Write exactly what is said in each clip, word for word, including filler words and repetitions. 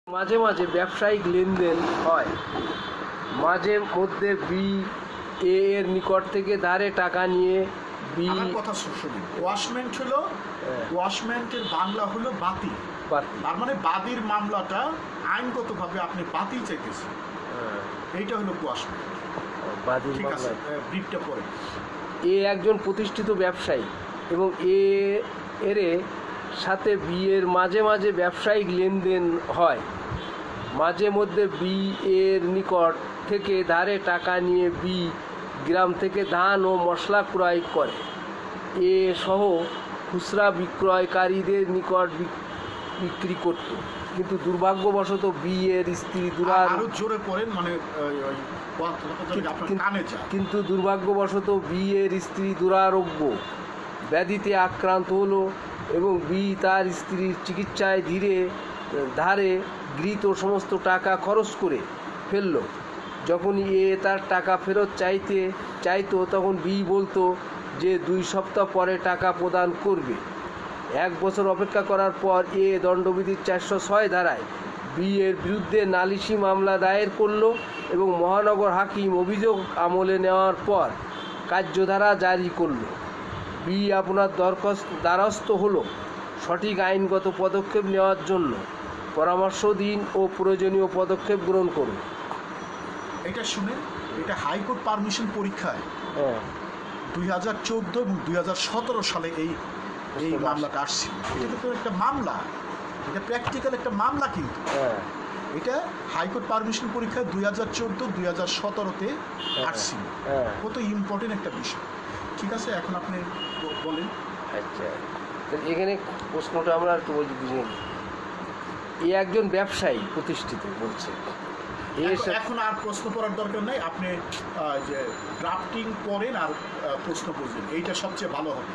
মাঝে মাঝে ব্যবসায়িক লেনদেন হয়, মাঝে মধ্যে বি এ এর নিকট থেকে ধারে টাকা নিয়ে বি কথা শুনুন। ওয়াশমেন্ট হলো, ওয়াশমেন্টের বাংলা হলো বাতিল। তার মানে বাদীর মামলাটা আইনগতভাবে আপনি বাতিল চাইতেছেন, এইটা হলো ওয়াশমেন্ট। বাদীর ঠিক আছে, ব্রিফটা পড়ে। এ একজন প্রতিষ্ঠিত ব্যবসায়ী এবং এ এর সাথে বি এর মাঝে মাঝে ব্যবসায়িক লেনদেন হয়, মাঝে মধ্যে বি এর নিকট থেকে ধারে টাকা নিয়ে বি গ্রাম থেকে ধান ও মশলা ক্রয় করে, এ সহ খুচরা বিক্রয়কারীদের নিকট বিক্রি করত। কিন্তু দুর্ভাগ্যবশত বি এর স্ত্রী দুরা জোরে পড়েন মানে কিন্তু দুর্ভাগ্যবশত বি এর স্ত্রী দুরারোগ্য ব্যাধিতে আক্রান্ত হলো এবং বি তার স্ত্রীর চিকিৎসায় ধীরে ধারে গৃহীত সমস্ত টাকা খরচ করে ফেলল। যখনই এ তার টাকা ফেরত চাইতে চাইতো তখন বি বলতো যে দুই সপ্তাহ পরে টাকা প্রদান করবে। এক বছর অপেক্ষা করার পর এ দণ্ডবিধির চারশো ছয় ধারায় বি এর বিরুদ্ধে নালিশি মামলা দায়ের করল এবং মহানগর হাকিম অভিযোগ আমলে নেওয়ার পর কার্যধারা জারি করল। বি আপনার দরখাস্ত দ্বারস্থ হলো সঠিক আইনগত পদক্ষেপ নেওয়ার জন্য, পরামর্শ দিন ও প্রয়োজনীয় পদক্ষেপ গ্রহণ করুন। এটা শুনে, এটা হাইকোর্ট পারমিশন পরীক্ষায় দুই হাজার চোদ্দো এবং দুই হাজার সতেরো সালে এই এই মামলাটা আসছিল। এটা তো একটা মামলা, এটা প্র্যাকটিক্যাল একটা মামলা, কিন্তু এটা হাইকোর্ট পারমিশন পরীক্ষায় দুই হাজার চোদ্দো দুই হাজার সতেরোতে আসছিল। কত ইম্পর্টেন্ট একটা বিষয়। ঠিক আছে, এখন আপনি বলেন। আচ্ছা, এখানে প্রশ্নটা আমরা একটু বলছি, বুঝিয়ে নিই। এ একজন ব্যবসায়ী প্রতিষ্ঠিত বলছে, এখন আর প্রশ্ন করার দরকার নেই, আপনি যে ড্রাফটিং করেন আর প্রশ্ন করবেন, এইটা সবচেয়ে ভালো হবে।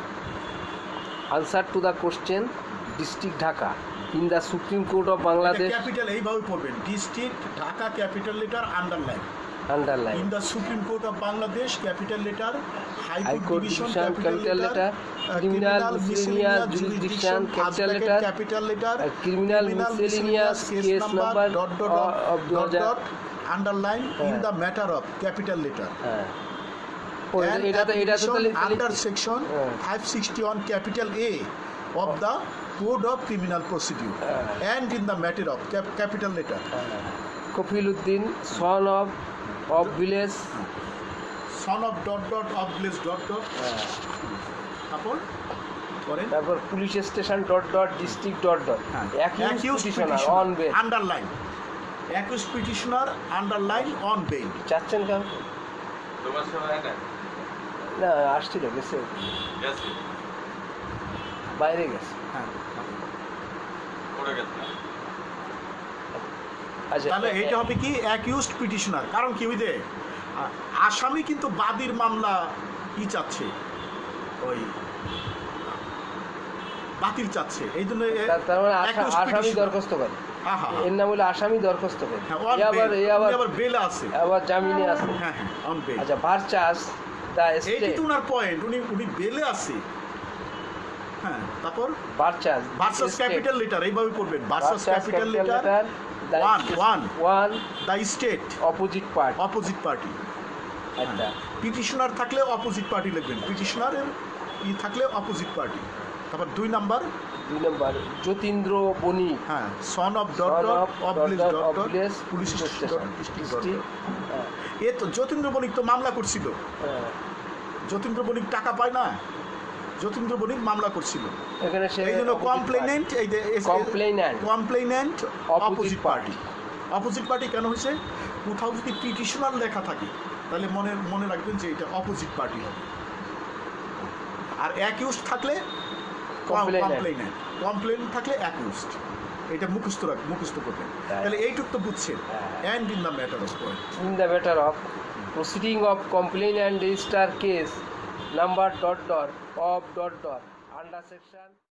Answer to the question, district Dhaka in the supreme court of Bangladesh. Capital এইভাবে পড়বেন, district Dhaka capital letter underline underline in the supreme court of Bangladesh capital letter high court division capital letter criminal miscellaneous jurisdiction capital letter capital letter criminal miscellaneous case number dot dot dot underline in the matter of capital letter. হ্যাঁ, এটা তো এটা তো under section five sixty one capital A of the code of criminal procedure uh, and in the matter of cap capital letter uh, Kofiluddin son of of village son of dot dot of village dot dot তারপর করেন, তারপর police station dot dot district dot dot accused petitioner on bail underline accused petitioner underline on bail. চাচ্ছেন কেন? তোমার সময় না আসছিল, গেছে গেছে বাইরে গেছে। হ্যাঁ, আচ্ছা, তাহলে এইটা হবে কি অ্যাকিউজড পিটিশনার, কারণ কি ওই যে আসামি কিন্তু বাদীর মামলা কি চাচ্ছে, ওই বাতিল চাচ্ছে, এই জন্য আসামি দরখাস্ত করে। এর নাম হলো আসামি দরখাস্ত করে, আবার আবার বেল আছে, আবার জামিনে আছে। হ্যাঁ হ্যাঁ, অন বেল। আচ্ছা, ভার্সাস দা স্টেট, এইটা তো ওনার পয়েন্ট, উনি উনি বেলে আছে। হ্যাঁ, তারপর ভার্সাস ভার্সাস ক্যাপিটাল লেটার এইভাবে করবেন, versus capital letter one one one the state opposite party opposite party. আচ্ছা, পিটিশনার থাকলে অপোজিট পার্টি লিখবেন, পিটিশনারের ই থাকলে অপোজিট পার্টি। তারপর দুই নাম্বার দুই নাম্বার যতীন্দ্র বণিক, হ্যাঁ, son of dot dot of village dot dot police station district. এ তো যতীন্দ্র বণিক তো মামলা করছিল, যতীন্দ্র বণিক টাকা পায় না, যতীন্দ্র বণিক মামলা করছিল এখানে, সেই জন্য কমপ্লেনেন্ট, এই যে complainant complainant opposite party. Opposite party কেন হয়েছে? কোথাও যদি পিটিশনার লেখা থাকে তাহলে মনে মনে রাখবেন যে এটা অপোজিট পার্টি হবে। আর অ্যাকিউজড থাকলে কমপ্লেনেন্ট, কমপ্লেন থাকলে অ্যাকিউজড, এটা মুখস্থ রাখ মুখস্থ করবেন। তাহলে এইটুক তো বুঝছেন। And in the matter of in the matter of proceeding of complain and register case number dot dot of dot dot under section